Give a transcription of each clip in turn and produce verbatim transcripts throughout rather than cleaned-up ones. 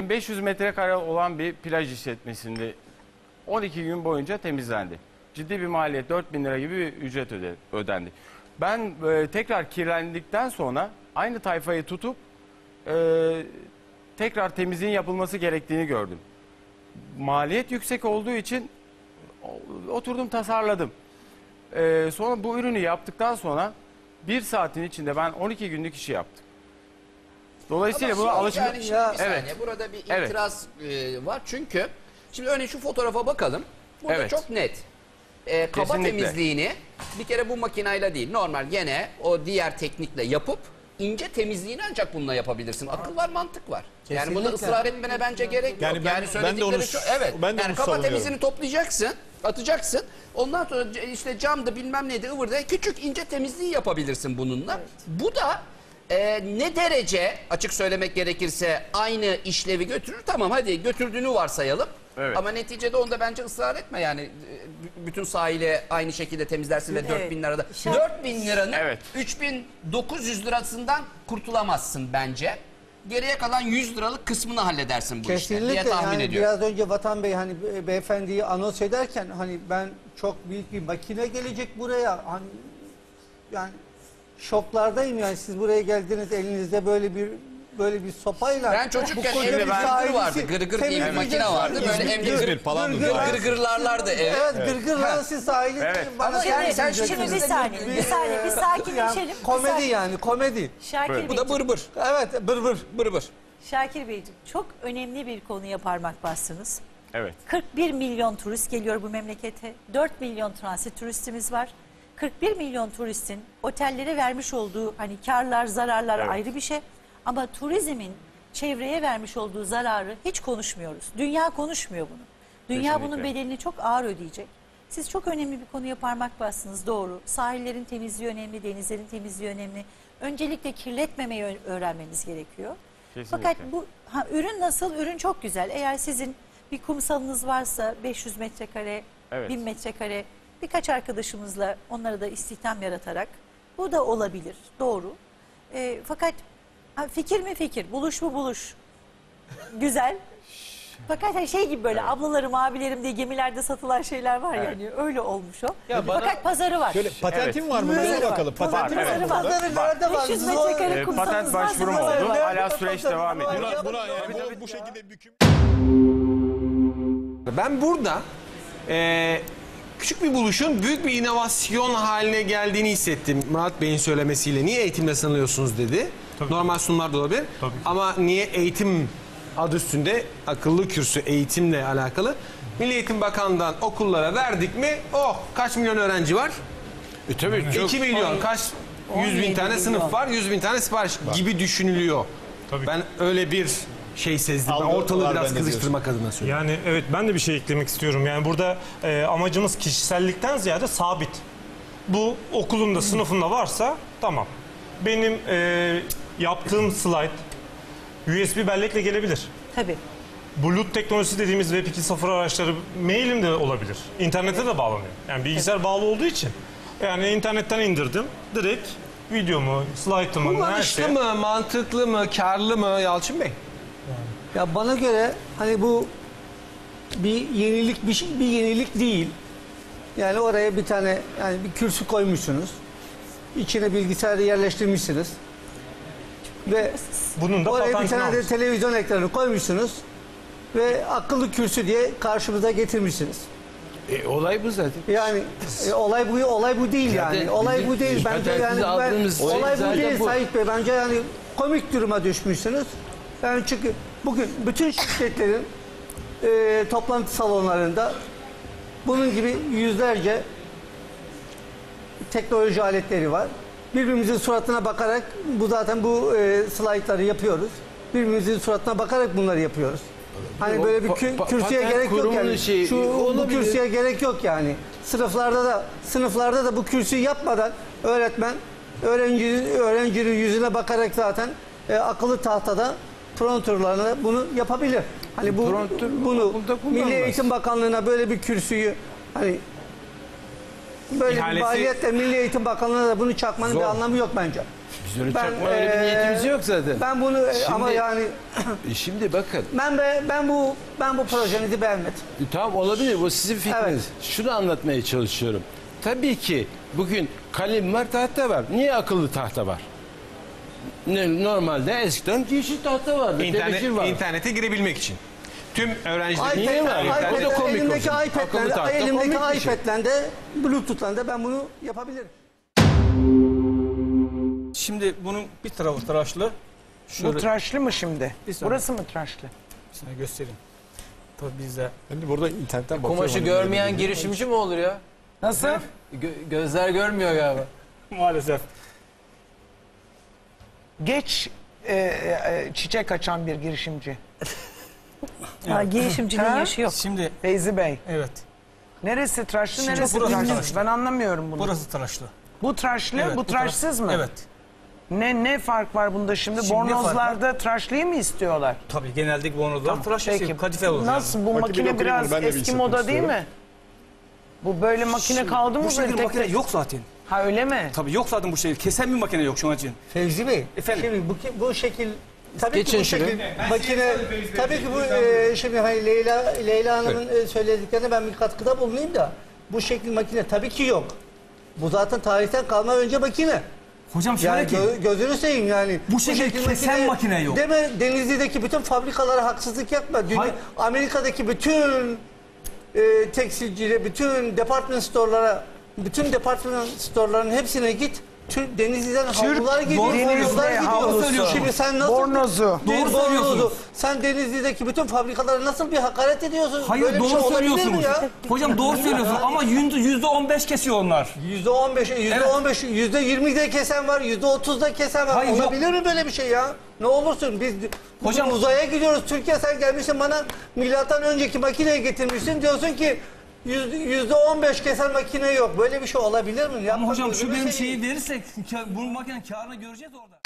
bin beş yüz metrekare olan bir plaj işletmesinde on iki gün boyunca temizlendi. Ciddi bir maliyet, dört bin lira gibi bir ücret öde, ödendi. Ben e, tekrar kirlendikten sonra aynı tayfayı tutup e, tekrar temizliğin yapılması gerektiğini gördüm. Maliyet yüksek olduğu için oturdum, tasarladım. E, sonra bu ürünü yaptıktan sonra bir saatin içinde ben on iki günlük işi yaptım. Dolayısıyla buna alışma... Yani şimdi bir saniye, evet. Burada bir itiraz evet. var çünkü şimdi örneğin şu fotoğrafa bakalım. Burada evet. çok net. Ee, kaba Kesinlikle. temizliğini bir kere bu makinayla değil, normal gene o diğer teknikle yapıp ince temizliğini ancak bununla yapabilirsin. Akıl var, mantık var. Kesinlikle. Yani bunda ısrar etmene bence gerek yok. Yani, ben, yani söyledikleri ben onu, çok evet. Ben yani kaba temizliğini toplayacaksın, atacaksın. Ondan sonra işte camda bilmem neydi ıvırda küçük ince temizliği yapabilirsin bununla. Evet. Bu da Ee, ne derece açık söylemek gerekirse aynı işlevi götürür. Tamam hadi götürdüğünü varsayalım. Evet. Ama neticede onda bence ısrar etme yani. Bütün sahili aynı şekilde temizlersin ve evet. dört bin lirada. dört bin liranın evet. üç bin dokuz yüz lirasından kurtulamazsın bence. Geriye kalan yüz liralık kısmını halledersin bu Kesinlikle işte diye tahmin yani ediyorum. Biraz önce Vatan Bey hani beyefendiyi anons ederken hani ben çok büyük bir makine gelecek buraya. Hani yani şoklardayım yani siz buraya geldiniz elinizde böyle bir böyle bir sopayla. Ben çocukken evde bir gırgır vardı. Gırgır diye bir makine vardı. Böyle evde gırgırlarlardı. Evet, evet gırgırlar siz sahili. Evet. Ama yani sen şimdi bir saniye, bir saniye, bir sakinleşelim. Komedi yani komedi. Şakir Bu da bır bır. Evet bır bır. Bır bır. Şakir Beyciğim çok önemli bir konuya parmak bastınız. Evet. kırk bir milyon turist geliyor bu memlekete. dört milyon transit turistimiz var. kırk bir milyon turistin otellere vermiş olduğu hani karlar, zararlar evet. ayrı bir şey. Ama turizmin çevreye vermiş olduğu zararı hiç konuşmuyoruz. Dünya konuşmuyor bunu. Dünya Kesinlikle. bunun bedelini çok ağır ödeyecek. Siz çok önemli bir konuya parmak bastınız, doğru. Sahillerin temizliği önemli, denizlerin temizliği önemli. Öncelikle kirletmemeyi öğrenmemiz gerekiyor. Kesinlikle. Fakat bu ha, ürün nasıl? Ürün çok güzel. Eğer sizin bir kumsalınız varsa beş yüz metrekare, evet. bin metrekare birkaç arkadaşımızla onlara da istihdam yaratarak bu da olabilir. Doğru. E, fakat ha, fikir mi fikir, buluş mu buluş. Güzel. Fakat şey gibi böyle evet. ablalarım, abilerim diye gemilerde satılan şeyler var evet. yani öyle olmuş o. Ya Fakat pazarı var. Şöyle patentin evet. var mı? Ver bakalım. Patentin var. Pazarı var. Pazarı nerede var? beş yüz metrekare e, kumsalınız patent başvurum oldu. Hala süreç devam ediyor. Buna, buna yani bu, bu şekilde büküm. Ben burada e, küçük bir buluşun büyük bir inovasyon haline geldiğini hissettim Murat Bey'in söylemesiyle. Niye eğitimle sınırlıyorsunuz dedi. Tabii. Normal sunumlar da olabilir. Tabii. Ama niye eğitim adı üstünde akıllı kürsü eğitimle alakalı. Milli Eğitim Bakanlığı'ndan okullara verdik mi? Oh kaç milyon öğrenci var? E tabii çok. iki milyon kaç? yüz bin tane sınıf var, yüz bin tane sipariş var. Gibi düşünülüyor. Tabii. Ben öyle bir şey sezdim. Ben ortalığı biraz kızıştırmak adına söylüyorum. Yani evet ben de bir şey eklemek istiyorum. Yani burada e, amacımız kişisellikten ziyade sabit. Bu okulumda, sınıfımda varsa tamam. Benim e, yaptığım slide U S B bellekle gelebilir. Tabii. Bluetooth teknolojisi dediğimiz Web iki nokta sıfır araçları mailim de olabilir. İnternete de bağlanıyor. Yani bilgisayar evet. bağlı olduğu için. Yani internetten indirdim. Direkt videomu, slaytımı, kullanışlı mı, mantıklı mı, karlı mı Yalçın Bey? Yani. Ya bana göre hani bu bir yenilik bir, şey, bir yenilik değil. Yani oraya bir tane yani bir kürsü koymuşsunuz. İçine bilgisayarı yerleştirmişsiniz. Ve bunun da oraya bir tane de televizyon ekranı koymuşsunuz. Ve akıllı kürsü diye karşımıza getirmişsiniz. E, olay bu zaten. Yani e, olay bu olay bu değil zaten yani. Olay bu değil bence yani. Ben, olay bu değil bu. Sait Bey bence yani komik duruma düşmüşsünüz. Yani çünkü bugün bütün şirketlerin e, toplantı salonlarında bunun gibi yüzlerce teknoloji aletleri var. Birbirimizin suratına bakarak bu zaten bu e, slaytları yapıyoruz. Birbirimizin suratına bakarak bunları yapıyoruz. Hani böyle bir kü kürsüye gerek yok yani. Şeyi, Şu bu kürsüye gerek yok yani. Sınıflarda da sınıflarda da bu kürsüyü yapmadan öğretmen öğrenci öğrencinin yüzüne bakarak zaten e, akıllı tahtada prompterlarla bunu yapabilir. Hani bu Prompter, bunu Milli Eğitim Bakanlığı'na böyle bir kürsüyü hani böyle İhalesi, bir maliyetle Milli Eğitim Bakanlığı'na da bunu çakmanın zor. bir anlamı yok bence. Biz onu Ben, çakma öyle bir eee, niyetimiz yok zaten. Ben bunu e, ama yani E Şimdi bakın. ben be, ben bu ben bu projenizi beğenmedim. E, Tamam olabilir, bu sizin fikriniz. Evet. Şunu anlatmaya çalışıyorum. Tabii ki bugün kalem var, tahta var. Niye akıllı tahta var? Ne, normalde eskiden yeşil tahta vardı. İnternet, tebeşir var. internete girebilmek için. Tüm öğrenciler Niye var? iPad, O da komik elimdeki olsun. Akıllı iPad'le, tahta elimdeki komik bir şey. iPad'le de Bluetooth'la da ben bunu yapabilirim. Şimdi bunun bir tarafı tıraşlı. Şöyle Bu tıraşlı mı şimdi? Bir saniye. Burası mı tıraşlı? sana göstereyim. Tabii bizde. Ben de burada internetten bakıyorum. Kumaşı görmeyen girişimci mi olur ya? Nasıl? Gö- gözler görmüyor galiba. Maalesef. Geç e, e, çiçek açan bir girişimci. Ha, girişimcinin Ha? yaşı yok. Şimdi Feyzi Bey. evet. Neresi tıraşlı, Şimdi neresi burası tıraşsız? tıraşlı. Ben anlamıyorum bunu. Burası tıraşlı. Bu tıraşlı, Evet, bu tıraşsız mı? Evet. Ne ne fark var bunda şimdi? Şimdi ne fark Bornozlarda tıraşlıyı mı istiyorlar? Tabii genelde bornozlar Tamam, tıraş peki. istiyor. Kadife olur Nasıl? yani. Bu Makine makine dokuyayım biraz onu, ben de bir eski hissetmek moda değil istiyorum. mi? Bu böyle makine kaldı mı? Bu şekilde böyle tek makine tek? yok zaten. Ha öyle mi? Tabii yok zaten bu şekilde. Kesen bir makine yok şu an için. Fevzi Bey, Efendim? şimdi bu, bu şekil tabii Geçin ki bu şunu. şekil makine tabii ki bu e, şimdi hani Leyla Leyla Hanım'ın e, söylediklerine ben bir katkıda bulunayım da bu şekil makine tabii ki yok. Bu zaten tarihten kalma önce makine. Hocam şöyle Yani ki. gö- gözünü seveyim yani. Bu şekil kesen makine yok. Deme Denizli'deki bütün fabrikalara haksızlık yapma. Dünya, Hayır. Amerika'daki bütün e, tekstilcilere, bütün department store'lara, bütün department store'ların hepsine git. Tür, Denizli'den havlular gidiyor. doğru bornozlar söylüyorsun. gidiyor. Havlu Şimdi sen nasıl... Bornozu. Değil, Doğru bornozu. söylüyorsunuz. Sen Denizli'deki bütün fabrikalara nasıl bir hakaret ediyorsun? Hayır Böyle bir doğru şey olabilir mi söylüyorsunuz. ya? Hocam doğru söylüyorsunuz ama yüzde on beş kesiyor onlar. Yüzde on beş, yüzde on beş, yüzde yirmi de kesen var, yüzde otuz da kesen var. Hayır, yok. Olabilir mi böyle bir şey ya? Ne olursun biz Hocam- Hocam, uzaya gidiyoruz. Türkiye sen gelmişsin bana milattan önceki makineyi getirmişsin. Diyorsun ki yüzde, yüzde on beş kesen makine yok. Böyle bir şey olabilir mi? Ama hocam şu Gözünü benim seveyim. şeyi verirsek bu makinenin karını göreceğiz orada.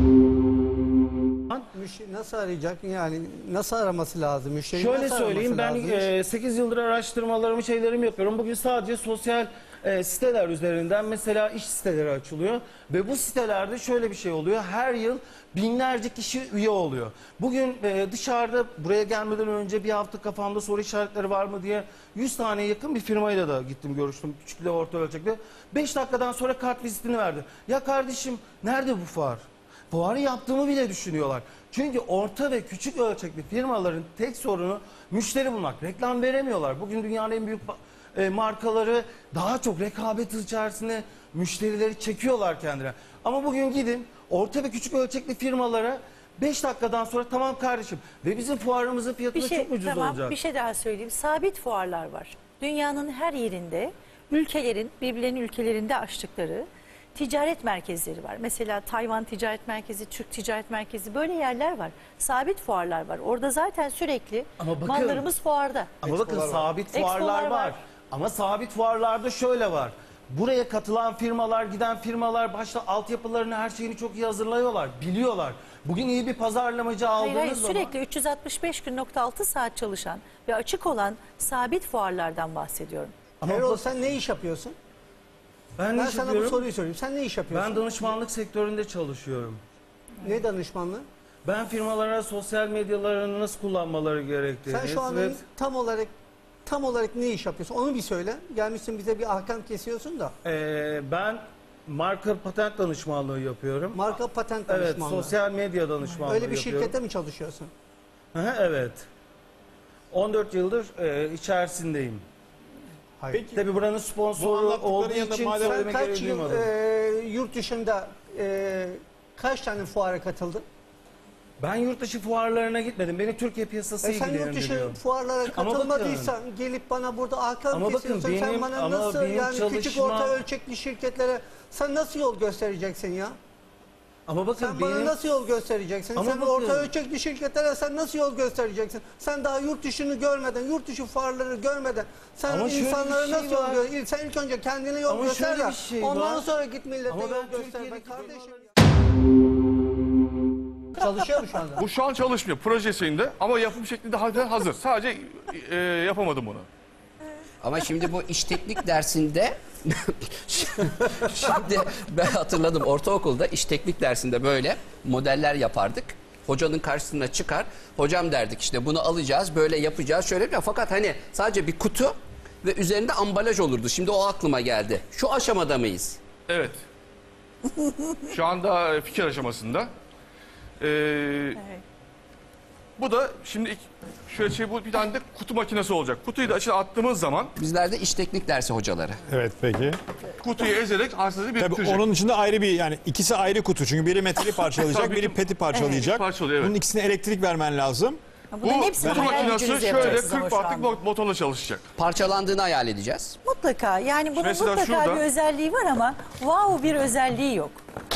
Müşteri nasıl arayacak yani nasıl araması lazım? Müşteri Şöyle nasıl söyleyeyim, ben araması lazım? e, sekiz yıldır araştırmalarımı, şeylerimi yapıyorum. Bugün sadece sosyal e, siteler üzerinden mesela iş siteleri açılıyor. Ve bu sitelerde şöyle bir şey oluyor. Her yıl binlerce kişi üye oluyor. Bugün e, dışarıda buraya gelmeden önce bir hafta kafamda soru işaretleri var mı diye yüz taneye yakın bir firmayla da gittim görüştüm. Küçük ve orta ölçekli. beş dakikadan sonra kart vizitini verdi. Ya kardeşim nerede bu fuar? Fuarı yaptığımı bile düşünüyorlar. Çünkü orta ve küçük ölçekli firmaların tek sorunu müşteri bulmak. Reklam veremiyorlar. Bugün dünyanın en büyük e, markaları daha çok rekabet içerisinde müşterileri çekiyorlar kendine. Ama bugün gidin orta ve küçük ölçekli firmalara beş dakikadan sonra tamam kardeşim ve bizim fuarımızın fiyatı Bir da şey, çok ucuz tamam, olacak. bir şey daha söyleyeyim. Sabit fuarlar var. Dünyanın her yerinde ülkelerin, birbirlerinin ülkelerinde açtıkları ticaret merkezleri var. Mesela Tayvan Ticaret Merkezi, Türk Ticaret Merkezi böyle yerler var. Sabit fuarlar var. Orada zaten sürekli Ama bakın- mallarımız fuarda. Ama bakın sabit Expolar fuarlar var. var. Ama sabit fuarlarda şöyle var. Buraya katılan firmalar, giden firmalar başta altyapılarını, her şeyini çok iyi hazırlıyorlar, biliyorlar. Bugün iyi bir pazarlamacı aldığınız Hayır hayır zaman... sürekli üç yüz altmış beş gün nokta altı saat çalışan ve açık olan sabit fuarlardan bahsediyorum. Ama Erol bak- sen ne iş yapıyorsun? ben, Ben ne iş sana bu yapıyorum? soruyu sorayım. Sen ne iş yapıyorsun? Ben danışmanlık sektöründe çalışıyorum. Ne danışmanlığı? Ben firmalara sosyal medyalarını nasıl kullanmaları gerektiğini... Sen şu anda ve- tam olarak tam olarak ne iş yapıyorsun? Onu bir söyle. Gelmişsin bize bir ahkam kesiyorsun da. Ee, ben marka patent danışmanlığı yapıyorum. Marka patent Evet, danışmanlığı. sosyal medya danışmanlığı Öyle bir yapıyorum. şirkette mi çalışıyorsun? Hı hı, evet. on dört yıldır e, içerisindeyim. Hayır. Tabii buranın sponsoru anlattıkların olduğu yanında için madem- Sen söylemek kaç gereği yıl duymadım. e, yurt dışında e, kaç tane fuara katıldın? Ben yurt dışı fuarlarına gitmedim. Beni Türkiye piyasası E sen yurt ilgilendiriyor. dışı fuarlara Ama katılmadıysan gelip bana burada ahkam Ama bakın kesiyorsun. Sen benim- bana ama nasıl benim yani küçük çalışma- orta ölçekli şirketlere sen nasıl yol göstereceksin ya? Ama bakın Sen bana benim... nasıl yol göstereceksin? Ama sen bakın- orta ölçekli şirketlere sen nasıl yol göstereceksin? Sen daha yurt dışını görmeden, yurt dışı fuarları görmeden sen Ama şöyle insanlara bir şey nasıl yol var. göster? Sen ilk önce kendine yol Ama göster şöyle de bir şey ondan var. sonra git millete Ama yol ben göster be Türkiye'deki kardeşim. Çalışıyor mu şu anda? Bu şu an çalışmıyor projesinde ama yapım şekli de hazır. Sadece e, yapamadım bunu. Ama şimdi bu iş teknik dersinde şimdi ben hatırladım ortaokulda iş teknik dersinde böyle modeller yapardık. Hocanın karşısına çıkar. Hocam derdik işte bunu alacağız, böyle yapacağız, şöyle yapacağız. Fakat hani sadece bir kutu ve üzerinde ambalaj olurdu. Şimdi o aklıma geldi. Şu aşamada mıyız? Evet. Şu anda fikir aşamasında. Ee, Evet. Bu da şimdi ilk, şöyle şey bu bir tane de kutu makinesi olacak. Kutuyu da içine attığımız zaman Bizler de iş teknik dersi hocaları. Evet peki. kutuyu ezerek hassasiyeti Tabii biriktirecek. onun içinde ayrı bir yani ikisi ayrı kutu. Çünkü biri metali parçalayacak, Tabii biri ki. peti parçalayacak. Parçalıyor, evet. Bunun ikisine elektrik vermen lazım. Bunların Bu hepsini kutu hayal makinesi gücünüzle şöyle yapacaksınız ama kırk şu wattlık anda. motorla çalışacak. Parçalandığını hayal edeceğiz. Mutlaka yani bunun Mesela mutlaka şurada- bir özelliği var ama wow bir özelliği yok.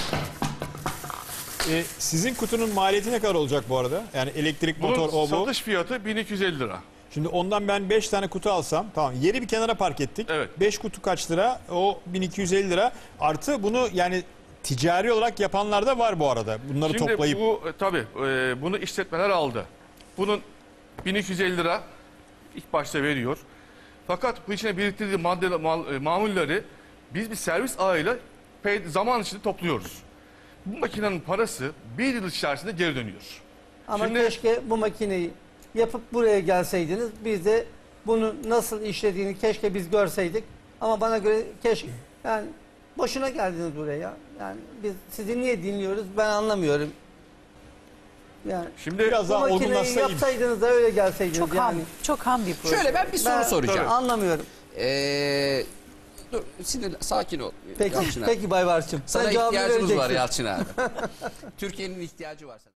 Ee, sizin kutunun maliyeti ne kadar olacak bu arada? Yani elektrik, Bunun motor, o bu. satış fiyatı bin iki yüz elli lira. Şimdi ondan ben beş tane kutu alsam, tamam yeri bir kenara park ettik. Evet. beş kutu kaç lira? O bin iki yüz elli lira. Artı bunu yani ticari olarak yapanlar da var bu arada. Bunları Şimdi toplayıp. bu e, tabii e, bunu işletmeler aldı. Bunun bin iki yüz elli lira ilk başta veriyor. Fakat bu içine biriktirdiği madde, mal, e, mamulleri biz bir servis ağıyla pey- zaman içinde topluyoruz. Bu makinenin parası bir yıl içerisinde geri dönüyor. Ama Şimdi- keşke bu makineyi yapıp buraya gelseydiniz. Biz de bunu nasıl işlediğini keşke biz görseydik. Ama bana göre keşke yani boşuna geldiniz buraya. Yani biz sizi niye dinliyoruz ben anlamıyorum. Yani Şimdi Biraz bu daha makineyi olgunlaşsayım. yapsaydınız da öyle gelseydiniz Çok ham, yani. çok ham bir proje. Şöyle ben bir soru Ben- soracağım. Anlamıyorum. Ee, dur sinir, sakin ol. Peki, Yalçın abi. peki Bay Varçım. Sana Sen cevabını ihtiyacımız var vereceksin. Yalçın abi. Türkiye'nin ihtiyacı var sana.